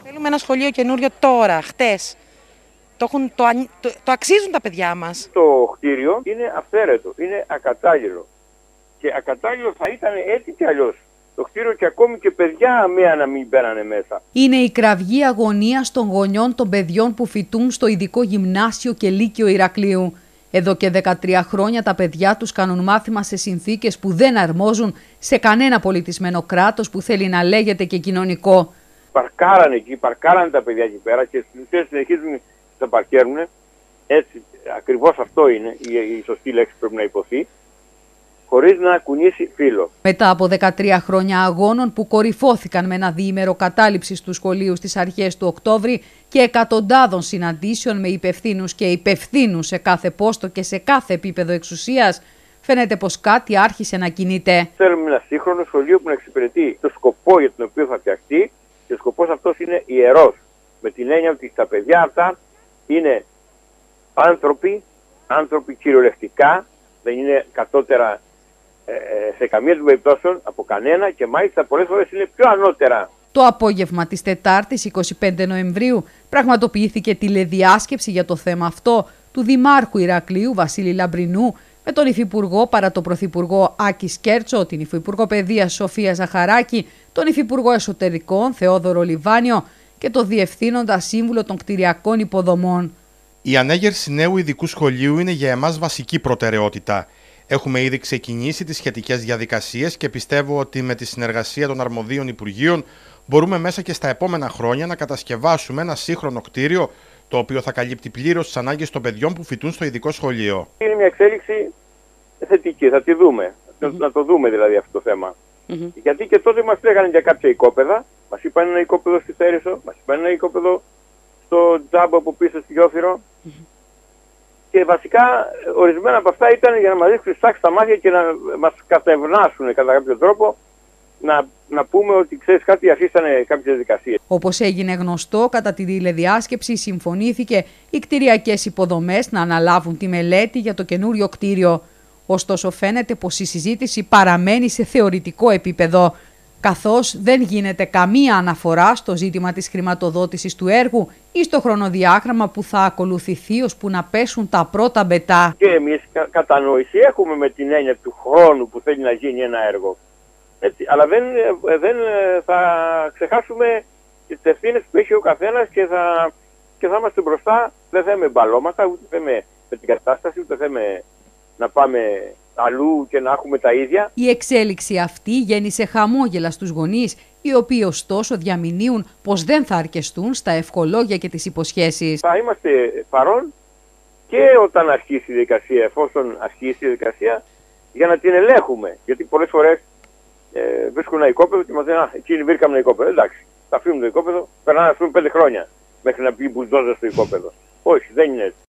Θέλουμε ένα σχολείο καινούριο τώρα, χτες. Το αξίζουν τα παιδιά μας. Το κτίριο είναι αυθαίρετο, είναι ακατάλληλο. Και ακατάλληλο θα ήταν έτσι κι αλλιώς το κτίριο και ακόμη και παιδιά αμαία να μην μπαίνανε μέσα. Είναι η κραυγή αγωνίας των γονιών των παιδιών που φοιτούν στο ειδικό γυμνάσιο και λύκειο Ηρακλείου. Εδώ και 13 χρόνια τα παιδιά τους κάνουν μάθημα σε συνθήκες που δεν αρμόζουν σε κανένα πολιτισμένο κράτος που θέλει να λέγεται και κοινωνικό. Παρκάρανε εκεί, παρκάρανε τα παιδιά εκεί πέρα και στην ουσία συνεχίζουν να τα παρκέρουν. Έτσι, ακριβώς αυτό είναι η σωστή λέξη που πρέπει να υποθεί, χωρίς να κουνήσει φύλλο. Μετά από 13 χρόνια αγώνων που κορυφώθηκαν με ένα διήμερο κατάληψης του σχολείου στις αρχές του Οκτώβρη και εκατοντάδων συναντήσεων με υπευθύνους και υπευθύνους σε κάθε πόστο και σε κάθε επίπεδο εξουσίας, φαίνεται πως κάτι άρχισε να κινείται. Θέλουμε ένα σύγχρονο σχολείο που να εξυπηρετεί το σκοπό για τον οποίο θα φτιαχτεί και ο σκοπός αυτός είναι ιερός. Με την έννοια ότι τα παιδιά αυτά είναι άνθρωποι κυριολεκτικά, δεν είναι κατώτερα σε καμία των περιπτώσεων από κανένα και μάλιστα πολλές φορές είναι πιο ανώτερα. Το απόγευμα της Τετάρτης 25 Νοεμβρίου πραγματοποιήθηκε τηλεδιάσκεψη για το θέμα αυτό του Δημάρχου Ηρακλείου Βασίλη Λαμπρινού με τον Υφυπουργό παρά τον Πρωθυπουργό Άκη Σκέρτσο, την Υφυπουργό Παιδείας Σοφία Ζαχαράκη, τον Υφυπουργό Εσωτερικών Θεόδωρο Λιβάνιο και τον Διευθύνοντα Σύμβουλο των Κτηριακών Υποδομών. Η ανέγερση νέου ειδικού σχολείου είναι για εμάς βασική προτεραιότητα. Έχουμε ήδη ξεκινήσει τις σχετικές διαδικασίες και πιστεύω ότι με τη συνεργασία των αρμοδίων Υπουργείων μπορούμε μέσα και στα επόμενα χρόνια να κατασκευάσουμε ένα σύγχρονο κτίριο το οποίο θα καλύπτει πλήρως τις ανάγκες των παιδιών που φοιτούν στο ειδικό σχολείο. Είναι μια εξέλιξη θετική, θα τη δούμε. Να το δούμε δηλαδή αυτό το θέμα. Γιατί και τότε μας λέγανε για κάποια οικόπεδα, μας είπαν ένα οικόπεδο στη Θέρισο, μας είπαν ένα οικόπεδο στο Τζάμπο από πίσω στη Γιόφυρο. Και βασικά ορισμένα από αυτά ήταν για να μας δείξουν στάξει στα μάτια και να μας κατευνάσουν κατά κάποιο τρόπο να πούμε ότι ξέρεις κάτι, αφήσανε κάποιες διαδικασίες. Όπως έγινε γνωστό, κατά τη τηλεδιάσκεψη συμφωνήθηκε οι κτηριακές υποδομές να αναλάβουν τη μελέτη για το καινούριο κτίριο. Ωστόσο φαίνεται πως η συζήτηση παραμένει σε θεωρητικό επίπεδο, καθώς δεν γίνεται καμία αναφορά στο ζήτημα της χρηματοδότησης του έργου ή στο χρονοδιάγραμμα που θα ακολουθηθεί ώσπου να πέσουν τα πρώτα μπετά. Και εμείς κατανόηση έχουμε με την έννοια του χρόνου που θέλει να γίνει ένα έργο. Έτσι, αλλά δεν θα ξεχάσουμε τις ευθύνες που έχει ο καθένας και θα είμαστε μπροστά. Δεν θέμε μπαλώματα, ούτε θέμε με την κατάσταση, ούτε θέμε να πάμε αλλού και να έχουμε τα ίδια. Η εξέλιξη αυτή γέννησε χαμόγελα στους γονείς, οι οποίοι ωστόσο διαμηνύουν πως δεν θα αρκεστούν στα ευχολόγια και τις υποσχέσεις. Θα είμαστε παρόν και όταν αρχίσει η διαδικασία, εφόσον αρχίσει η διαδικασία, για να την ελέγχουμε. Γιατί πολλές φορές βρίσκουν ένα οικόπεδο και μας λένε εκείνοι βρήκαμε ένα οικόπεδο. Εντάξει, θα αφήνουμε το οικόπεδο, περνάνε ας πούμε 5 χρόνια μέχρι να πει μπουλντόζα στο οικόπεδο. Όχι, δεν είναι έτσι.